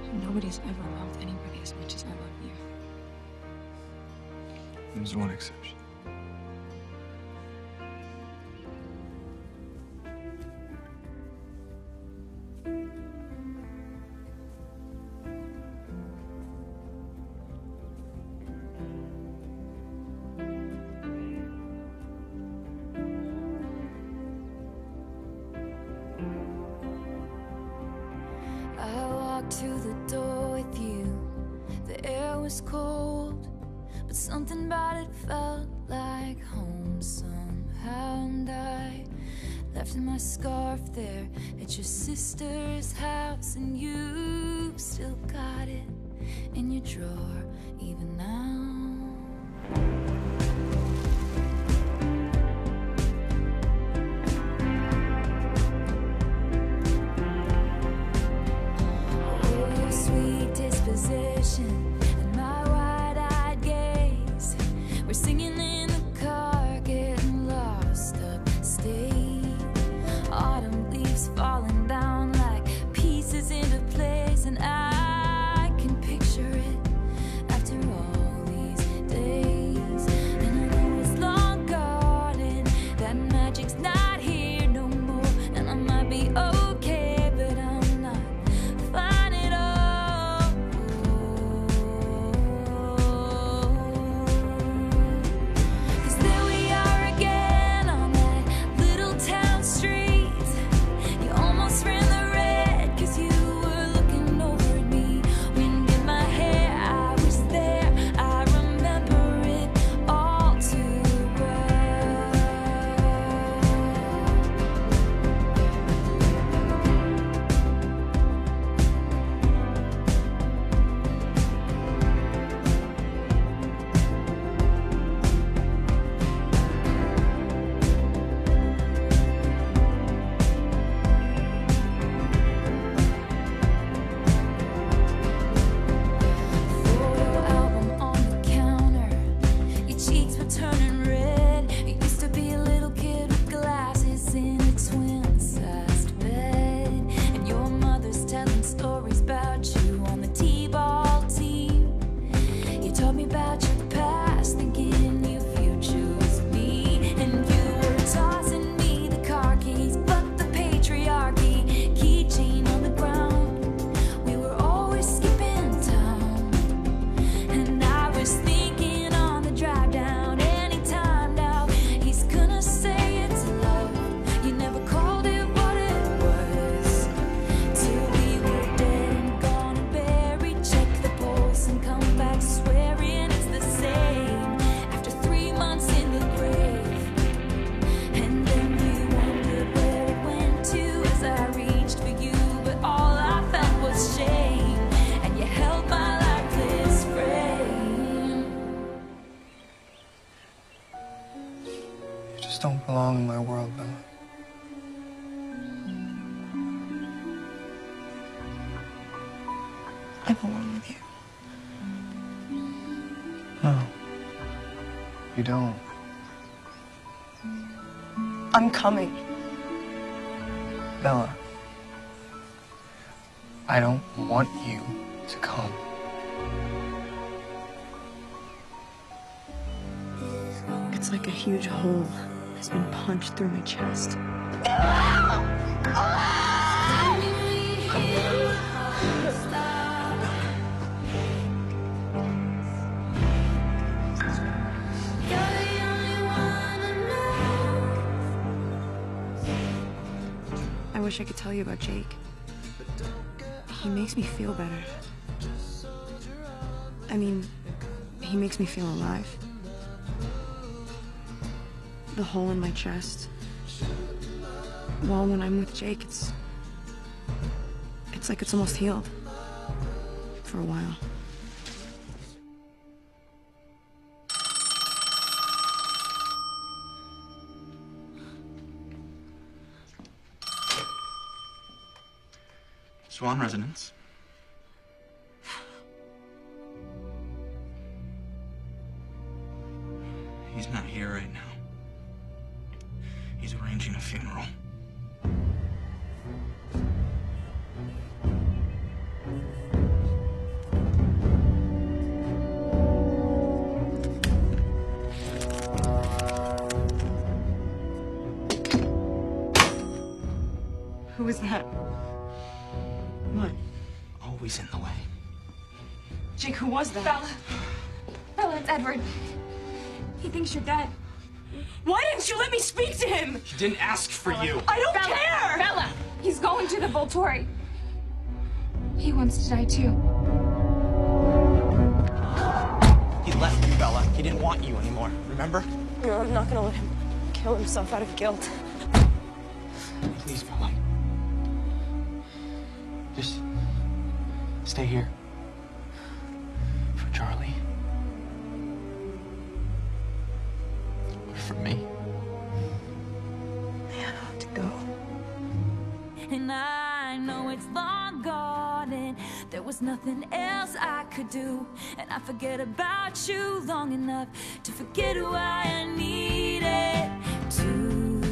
Nobody's ever loved anybody as much as I love you. There's one exception. I walked to the door with you. The air was cold, but something about it felt like home somehow. And I left my scarf there at your sister's house, and you still got it in your drawer even now. And my wide-eyed gaze, we're singing in the car, getting lost upstate. Autumn leaves falling down like pieces into place, and I can picture it after all these days. And I know it's long gone and that magic's not here no more, and I might be okay, but I'm not fine at all. You just don't belong in my world, Bella. I belong with you. No. You don't. I'm coming. Bella. I don't want you to come. It's like a huge hole has been punched through my chest. I wish I could tell you about Jake. He makes me feel better. I mean, he makes me feel alive. The hole in my chest. Well, when I'm with Jake, it's like it's almost healed. For a while. Swan Residence. He's not here right now. He's arranging a funeral. was that? What? Always in the way. Jake, who was that? Bella. Bella, it's Edward. He thinks you're dead. Why didn't you let me speak to him? He didn't ask for you. I don't Bella, care! Bella! He's going to the Volturi. He wants to die too. He left you, Bella. He didn't want you anymore. Remember? No, I'm not gonna let him kill himself out of guilt. Please, Bella. Just stay here. For Charlie. For me. I have to go. And I know it's long gone and there was nothing else I could do. And I forget about you long enough to forget why I needed to.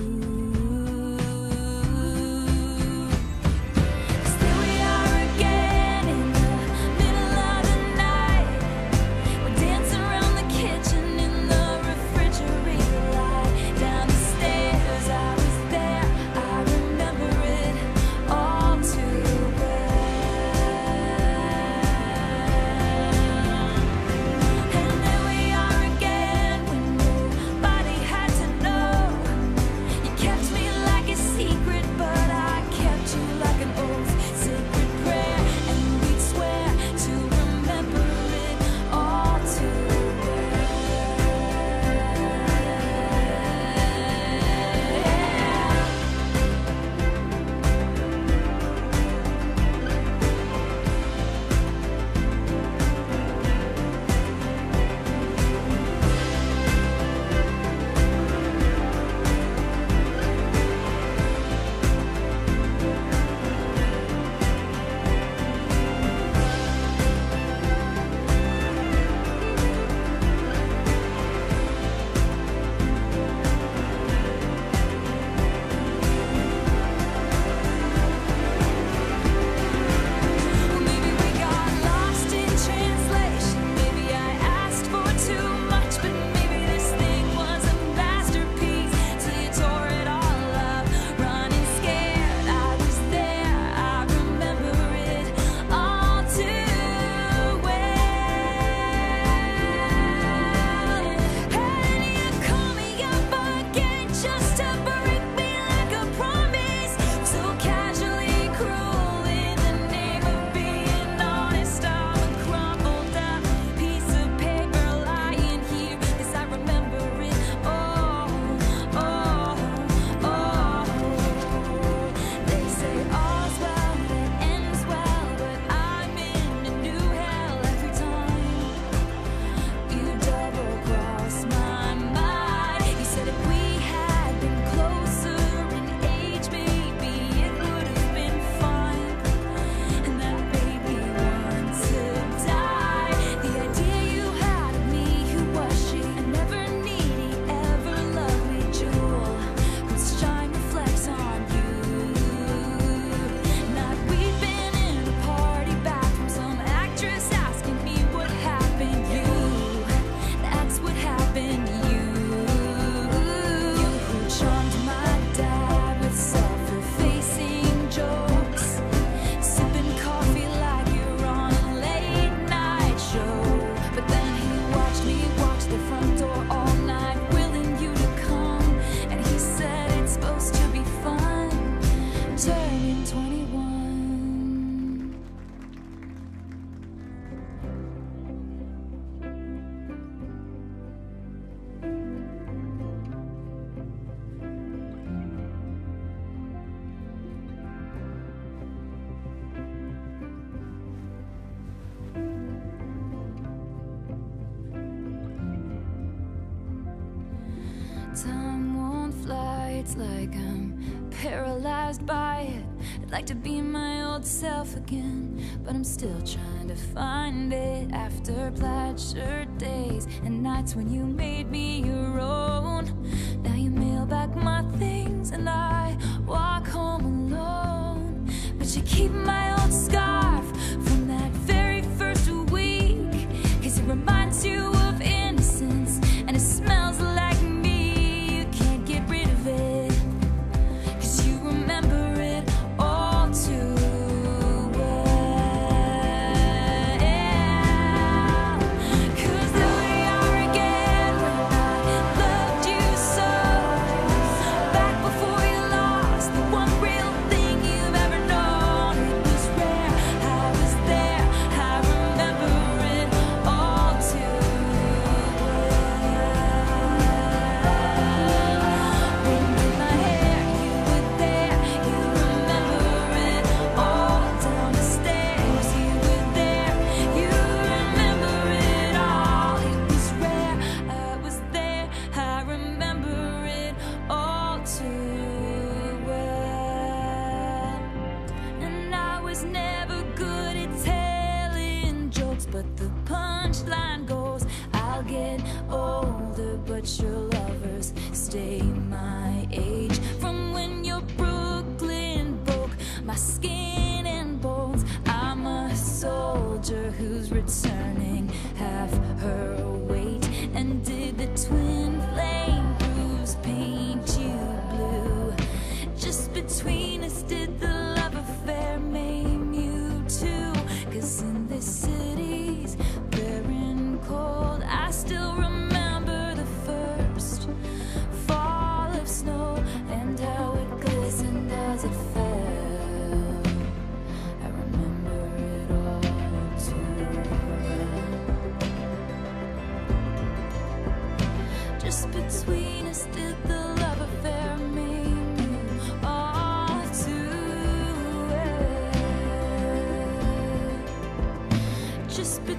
Time won't fly, it's like I'm paralyzed by it. I'd like to be my old self again, but I'm still trying to find it. After plaid shirt days and nights when you made me your own, now you mail back my things and I walk home alone. But you keep my old scarf from that very first week, 'cause it reminds you of innocence and it smells like me. You can't get rid of it, 'cause you remember it all.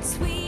sweet.